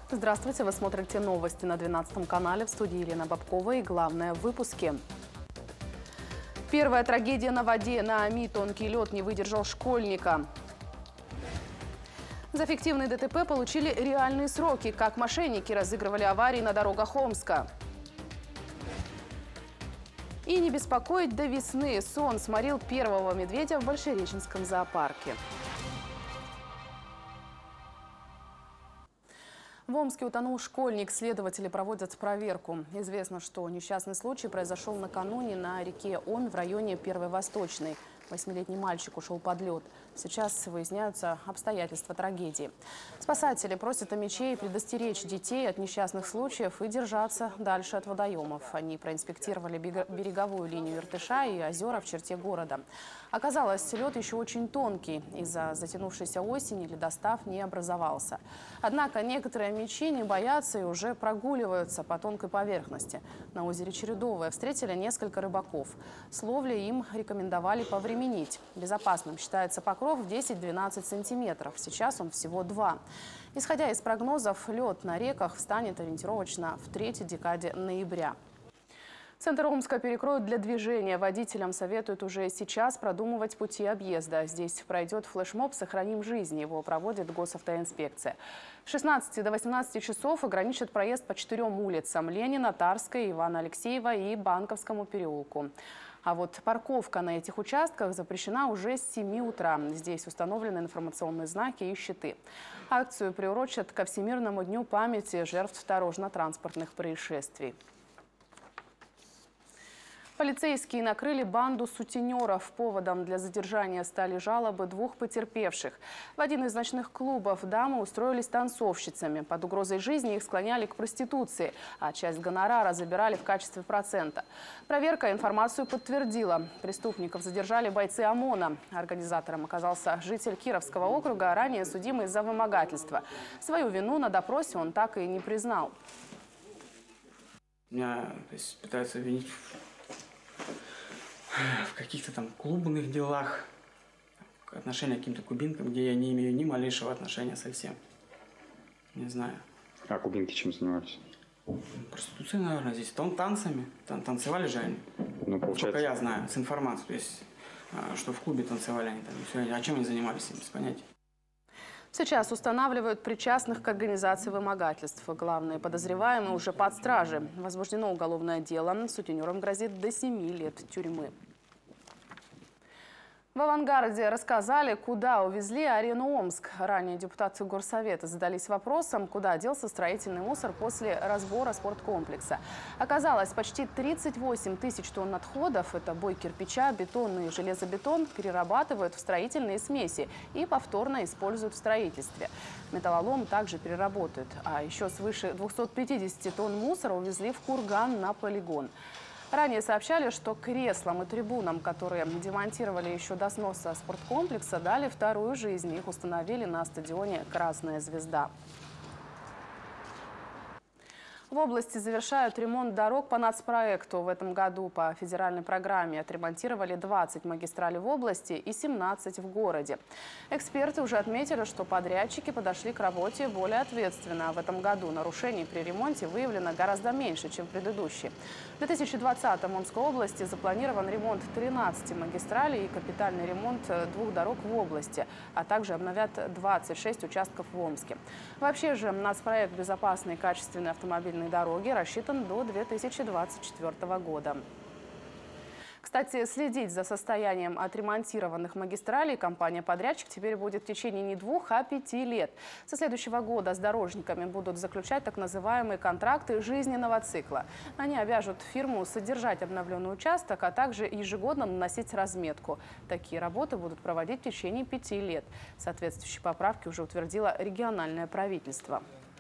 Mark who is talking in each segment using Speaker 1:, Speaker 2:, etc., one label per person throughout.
Speaker 1: Здравствуйте, вы смотрите новости на 12 канале. В студии Елена Бабкова и главное в выпуске. Первая трагедия на воде. На Оми тонкий лед не выдержал школьника. За фиктивный ДТП получили реальные сроки. Как мошенники разыгрывали аварии на дорогах Омска. И не беспокоить до весны. Сон сморил первого медведя в Большереченском зоопарке. В Омске утонул школьник. Следователи проводят проверку. Известно, что несчастный случай произошел накануне на реке Оми в районе Первой Восточной. 8-летний мальчик ушел под лед. Сейчас выясняются обстоятельства трагедии. Спасатели просят омичей предостеречь детей от несчастных случаев и держаться дальше от водоемов. Они проинспектировали береговую линию Иртыша и озера в черте города. Оказалось, лед еще очень тонкий. Из-за затянувшейся осени ледостав не образовался. Однако некоторые омичи не боятся и уже прогуливаются по тонкой поверхности. На озере Чередовое встретили несколько рыбаков. С ловлей им рекомендовали повременить. Безопасным считается покров в 10-12 сантиметров. Сейчас он всего 2. Исходя из прогнозов, лед на реках встанет ориентировочно в третьей декаде ноября. Центр Омска перекроют для движения. Водителям советуют уже сейчас продумывать пути объезда. Здесь пройдет флешмоб «Сохраним жизнь». Его проводит госавтоинспекция. С 16 до 18 часов ограничат проезд по 4 улицам: Ленина, Тарской, Ивана Алексеева и Банковскому переулку. А вот парковка на этих участках запрещена уже с 7 утра. Здесь установлены информационные знаки и щиты. Акцию приурочат ко Всемирному дню памяти жертв дорожно-транспортных происшествий. Полицейские накрыли банду сутенеров. Поводом для задержания стали жалобы 2 потерпевших. В один из ночных клубов дамы устроились танцовщицами. Под угрозой жизни их склоняли к проституции, а часть гонорара забирали в качестве процента. Проверка информацию подтвердила. Преступников задержали бойцы ОМОНа. Организатором оказался житель Кировского округа, ранее судимый за вымогательство. Свою вину на допросе он так и не признал.
Speaker 2: Меня пытаются обвинить в каких-то там клубных делах, отношения к каким-то кубинкам, где я не имею ни малейшего отношения совсем. Не знаю.
Speaker 3: А кубинки чем занимались?
Speaker 2: Проституцией, наверное, здесь. Танцами. Танцевали же они.
Speaker 3: Ну, получается...
Speaker 2: Сколько я знаю, с информацией. То есть, что в клубе танцевали они там. Все, а чем они занимались, без понятия.
Speaker 1: Сейчас устанавливают причастных к организации вымогательств. Главные подозреваемые уже под стражей. Возбуждено уголовное дело. Сутенерам грозит до 7 лет тюрьмы. В «Авангарде» рассказали, куда увезли арену Омск. Ранее депутаты Горсовета задались вопросом, куда делся строительный мусор после разбора спорткомплекса. Оказалось, почти 38 тысяч тонн отходов – это бой кирпича, бетон и железобетон – перерабатывают в строительные смеси и повторно используют в строительстве. Металлолом также переработают. А еще свыше 250 тонн мусора увезли в Курган на полигон. Ранее сообщали, что креслам и трибунам, которые демонтировали еще до сноса спорткомплекса, дали вторую жизнь. Их установили на стадионе «Красная звезда». В области завершают ремонт дорог по нацпроекту. В этом году по федеральной программе отремонтировали 20 магистралей в области и 17 в городе. Эксперты уже отметили, что подрядчики подошли к работе более ответственно. В этом году нарушений при ремонте выявлено гораздо меньше, чем в предыдущие. В 2020-м в Омской области запланирован ремонт 13 магистралей и капитальный ремонт 2 дорог в области, а также обновят 26 участков в Омске. Вообще же нацпроект «Безопасные и качественные автомобильные дороги» рассчитан до 2024 года. Кстати, следить за состоянием отремонтированных магистралей компания-подрядчик теперь будет в течение не 2, а 5 лет. Со следующего года с дорожниками будут заключать так называемые контракты жизненного цикла. Они обяжут фирму содержать обновленный участок, а также ежегодно наносить разметку. Такие работы будут проводить в течение 5 лет. Соответствующие поправки уже утвердило региональное правительство.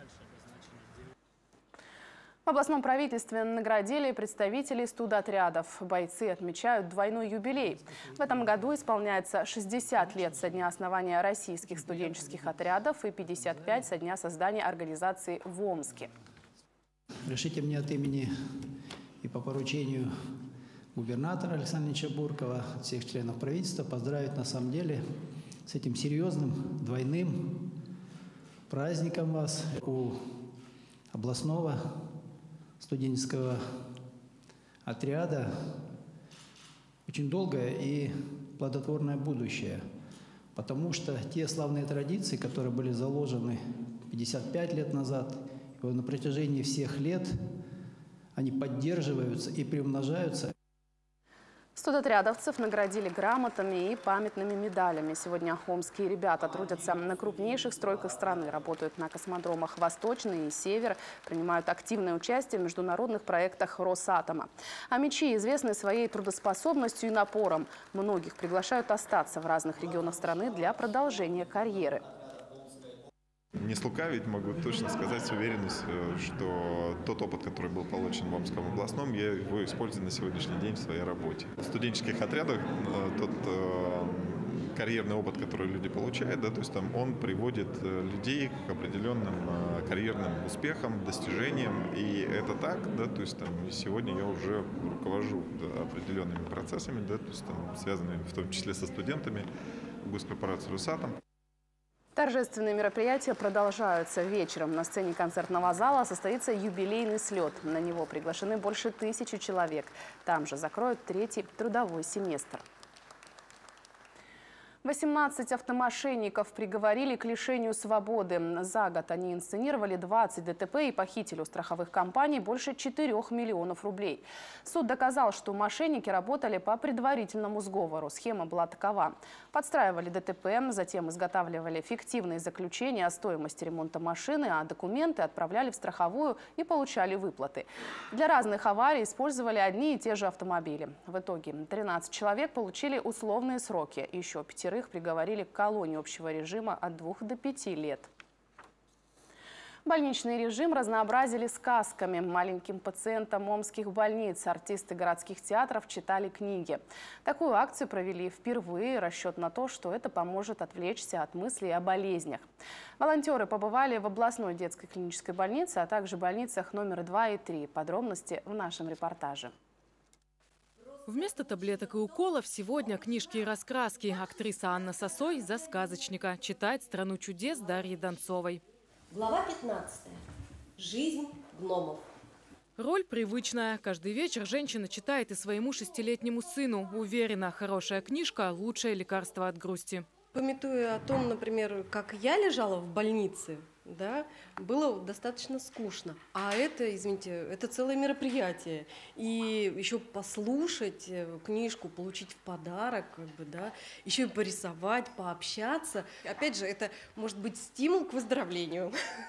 Speaker 1: В областном правительстве наградили представителей студотрядов. Бойцы отмечают двойной юбилей. В этом году исполняется 60 лет со дня основания российских студенческих отрядов и 55 со дня создания организации в Омске.
Speaker 4: Разрешите мне от имени и по поручению губернатора Александра Ильича Буркова, всех членов правительства поздравить на самом деле с этим серьезным двойным праздником вас. У областного студенческого отряда очень долгое и плодотворное будущее, потому что те славные традиции, которые были заложены 55 лет назад, и на протяжении всех лет, они поддерживаются и приумножаются.
Speaker 1: Студотрядовцев наградили грамотами и памятными медалями. Сегодня омские ребята трудятся на крупнейших стройках страны, работают на космодромах «Восточный» и «Север», принимают активное участие в международных проектах Росатома. А мечи известны своей трудоспособностью и напором. Многих приглашают остаться в разных регионах страны для продолжения карьеры.
Speaker 5: Не слукавить, могу точно сказать с уверенностью, что тот опыт, который был получен в Омском областном, я его использую на сегодняшний день в своей работе. В студенческих отрядах тот карьерный опыт, который люди получают, да, то есть там он приводит людей к определенным карьерным успехам, достижениям, и это так, да, то есть там сегодня я уже руковожу определенными процессами, да, то есть там связанными в том числе со студентами госкорпорации «Росатом».
Speaker 1: Торжественные мероприятия продолжаются. Вечером на сцене концертного зала состоится юбилейный слет. На него приглашены больше 1000 человек. Там же закроют 3-й трудовой семестр. 18 автомошенников приговорили к лишению свободы. За год они инсценировали 20 ДТП и похитили у страховых компаний больше 4 миллионов рублей. Суд доказал, что мошенники работали по предварительному сговору. Схема была такова. Подстраивали ДТП, затем изготавливали фиктивные заключения о стоимости ремонта машины, а документы отправляли в страховую и получали выплаты. Для разных аварий использовали одни и те же автомобили. В итоге 13 человек получили условные сроки. Еще 5 приговорили к колонии общего режима от 2 до 5 лет. Больничный режим разнообразили сказками. Маленьким пациентам омских больниц артисты городских театров читали книги. Такую акцию провели впервые. Расчет на то, что это поможет отвлечься от мыслей о болезнях. Волонтеры побывали в областной детской клинической больнице, а также больницах номер 2 и 3. Подробности в нашем репортаже.
Speaker 6: Вместо таблеток и уколов сегодня книжки и раскраски. Актриса Анна Сосой за сказочника читает «Страну чудес» Дарьи Донцовой.
Speaker 7: Глава 15. Жизнь гномов.
Speaker 6: Роль привычная. Каждый вечер женщина читает и своему 6-летнему сыну. Уверена, хорошая книжка – лучшее лекарство от грусти.
Speaker 7: Памятуя о том, например, как я лежала в больнице, да, было достаточно скучно. А это, извините, это целое мероприятие. И еще послушать книжку, получить в подарок, как бы, да, еще и порисовать, пообщаться. Опять же, это может быть стимул к выздоровлению.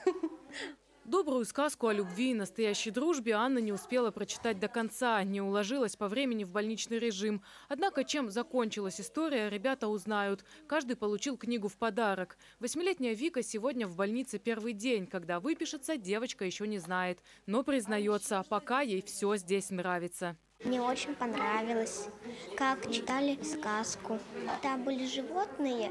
Speaker 6: Добрую сказку о любви и настоящей дружбе Анна не успела прочитать до конца, не уложилась по времени в больничный режим. Однако, чем закончилась история, ребята узнают. Каждый получил книгу в подарок. 8-летняя Вика сегодня в больнице первый день. Когда выпишется, девочка еще не знает. Но признается, пока ей все здесь нравится.
Speaker 8: Мне очень понравилось, как читали сказку. Там были животные,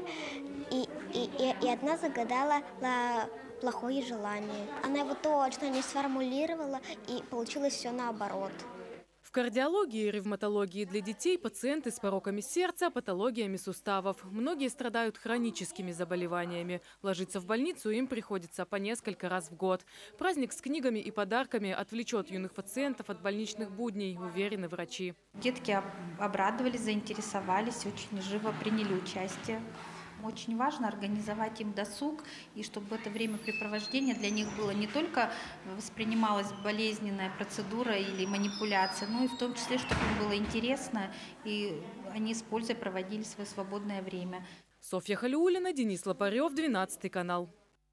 Speaker 8: и одна загадала плохое желание. Она его точно не сформулировала, и получилось все наоборот.
Speaker 6: В кардиологии и ревматологии для детей пациенты с пороками сердца, патологиями суставов. Многие страдают хроническими заболеваниями. Ложиться в больницу им приходится по несколько раз в год. Праздник с книгами и подарками отвлечет юных пациентов от больничных будней, уверены врачи.
Speaker 9: Детки обрадовались, заинтересовались, очень живо приняли участие. Очень важно организовать им досуг, и чтобы это времяпрепровождение для них было не только воспринималась болезненная процедура или манипуляция, но и в том числе, чтобы им было интересно, и они с пользой проводили свое свободное время.
Speaker 6: Софья Халиуллина, Денис Лопарев, 12 канал.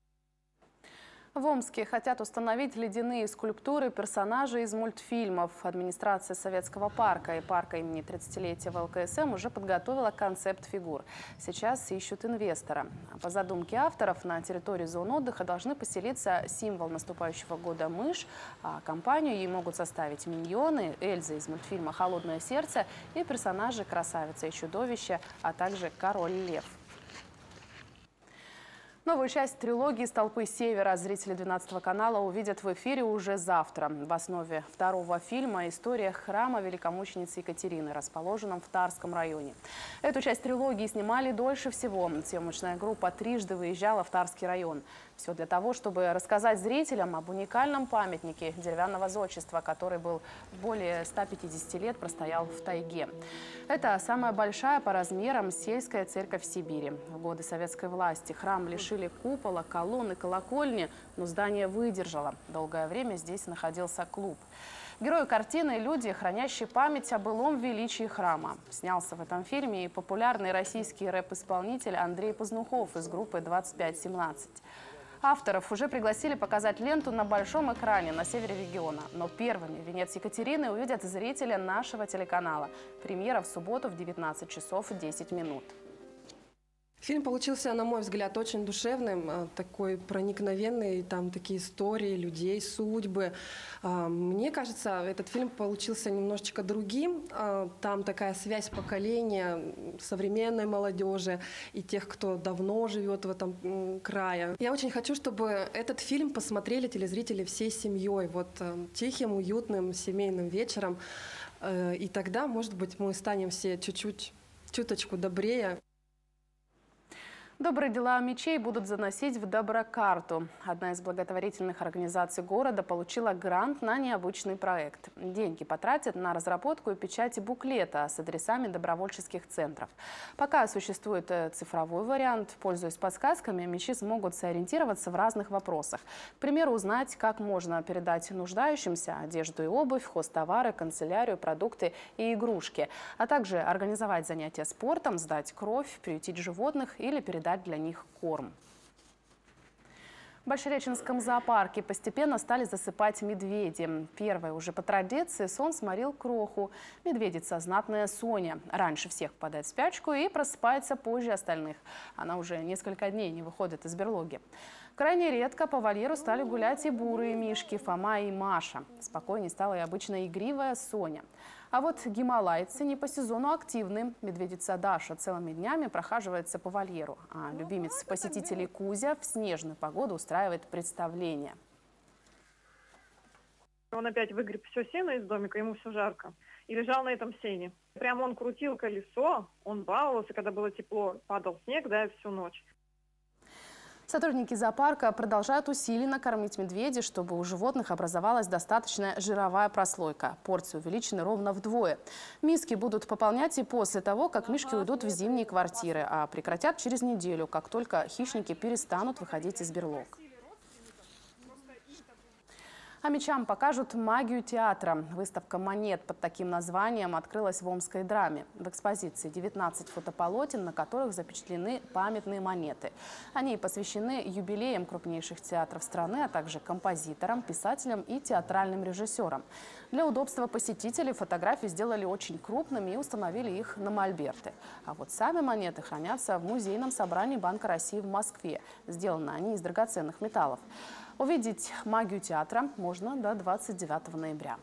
Speaker 1: В Омске хотят установить ледяные скульптуры персонажей из мультфильмов. Администрация Советского парка и парка имени 30-летия ВЛКСМ уже подготовила концепт фигур. Сейчас ищут инвестора. По задумке авторов, на территории зон отдыха должны поселиться символ наступающего года мышь, а компанию ей могут составить миньоны, Эльза из мультфильма «Холодное сердце» и персонажи «Красавица и чудовище», а также «Король лев». Новую часть трилогии «Столпы Севера» зрители 12 канала увидят в эфире уже завтра. В основе второго фильма история храма великомученицы Екатерины, расположенном в Тарском районе. Эту часть трилогии снимали дольше всего. Съемочная группа трижды выезжала в Тарский район. Все для того, чтобы рассказать зрителям об уникальном памятнике деревянного зодчества, который был более 150 лет простоял в тайге. Это самая большая по размерам сельская церковь в Сибири. В годы советской власти храм лишили купола, колонны, колокольни, но здание выдержало. Долгое время здесь находился клуб. Герои картины – люди, хранящие память о былом величии храма. Снялся в этом фильме и популярный российский рэп-исполнитель Андрей Познухов из группы 2517. Авторов уже пригласили показать ленту на большом экране на севере региона. Но первыми венец Екатерины увидят зрители нашего телеканала. Премьера в субботу в 19 часов 10 минут.
Speaker 7: Фильм получился, на мой взгляд, очень душевным, такой проникновенный, там такие истории людей, судьбы. Мне кажется, этот фильм получился немножечко другим. Там такая связь поколения современной молодежи и тех, кто давно живет в этом крае. Я очень хочу, чтобы этот фильм посмотрели телезрители всей семьей, вот тихим, уютным семейным вечером. И тогда, может быть, мы станем все чуточку добрее.
Speaker 1: Добрые дела мечей будут заносить в Доброкарту. Одна из благотворительных организаций города получила грант на необычный проект. Деньги потратят на разработку и печать буклета с адресами добровольческих центров. Пока существует цифровой вариант, пользуясь подсказками, мечи смогут сориентироваться в разных вопросах. К примеру, узнать, как можно передать нуждающимся одежду и обувь, хозтовары, канцелярию, продукты и игрушки, а также организовать занятия спортом, сдать кровь, приютить животных или передать для них корм. В Большереченском зоопарке постепенно стали засыпать медведи. Первой уже по традиции сон сморил кроху. Медведица знатная Соня. Раньше всех впадает в спячку и просыпается позже остальных. Она уже несколько дней не выходит из берлоги. Крайне редко по вольеру стали гулять и бурые мишки Фома и Маша. Спокойней стала и обычно игривая Соня. А вот гималайцы не по сезону активны. Медведица Даша целыми днями прохаживается по вольеру. А любимец посетителей Кузя в снежную погоду устраивает представление.
Speaker 10: Он опять выгреб все сено из домика, ему все жарко. И лежал на этом сене. Прямо он крутил колесо, он баловался, когда было тепло, падал снег, да, всю ночь.
Speaker 1: Сотрудники зоопарка продолжают усиленно кормить медведей, чтобы у животных образовалась достаточная жировая прослойка. Порции увеличены ровно вдвое. Миски будут пополнять и после того, как мишки уйдут в зимние квартиры, а прекратят через неделю, как только хищники перестанут выходить из берлог. А мечам покажут магию театра. Выставка монет под таким названием открылась в Омской драме. В экспозиции 19 фотополотен, на которых запечатлены памятные монеты. Они посвящены юбилеям крупнейших театров страны, а также композиторам, писателям и театральным режиссерам. Для удобства посетителей фотографии сделали очень крупными и установили их на мольберты. А вот сами монеты хранятся в музейном собрании Банка России в Москве. Сделаны они из драгоценных металлов. Увидеть магию театра можно до 29 ноября.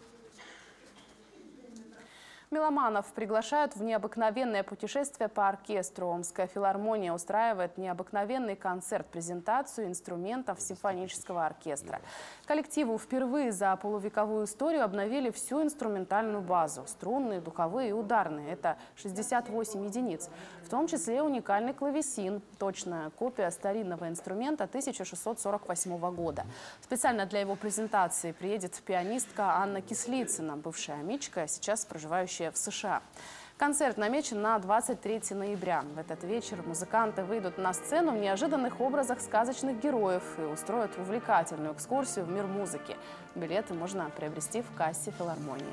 Speaker 1: Меломанов приглашают в необыкновенное путешествие по оркестру. Омская филармония устраивает необыкновенный концерт-презентацию инструментов симфонического оркестра. Коллективу впервые за полувековую историю обновили всю инструментальную базу – струнные, духовые и ударные. Это 68 единиц. В том числе уникальный клавесин – точная копия старинного инструмента 1648 года. Специально для его презентации приедет пианистка Анна Кислицына, бывшая амичка, сейчас проживающая в США. Концерт намечен на 23 ноября. В этот вечер музыканты выйдут на сцену в неожиданных образах сказочных героев и устроят увлекательную экскурсию в мир музыки. Билеты можно приобрести в кассе филармонии.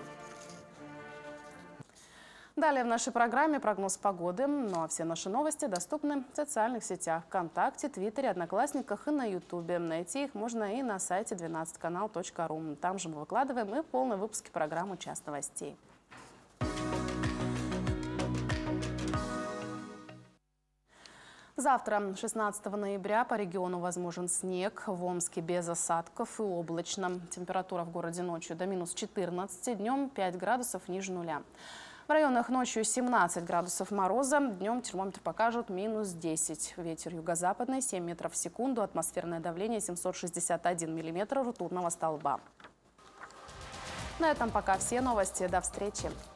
Speaker 1: Далее в нашей программе прогноз погоды. Ну а все наши новости доступны в социальных сетях ВКонтакте, Твиттере, Одноклассниках и на Ютубе. Найти их можно и на сайте 12kanal.ru. Там же мы выкладываем и полные выпуски программы «Час новостей». Завтра, 16 ноября, по региону возможен снег. В Омске без осадков и облачно. Температура в городе ночью до минус 14, днем 5 градусов ниже нуля. В районах ночью 17 градусов мороза, днем термометр покажут минус 10. Ветер юго-западный 7 метров в секунду, атмосферное давление 761 миллиметр ртутного столба. На этом пока все новости. До встречи.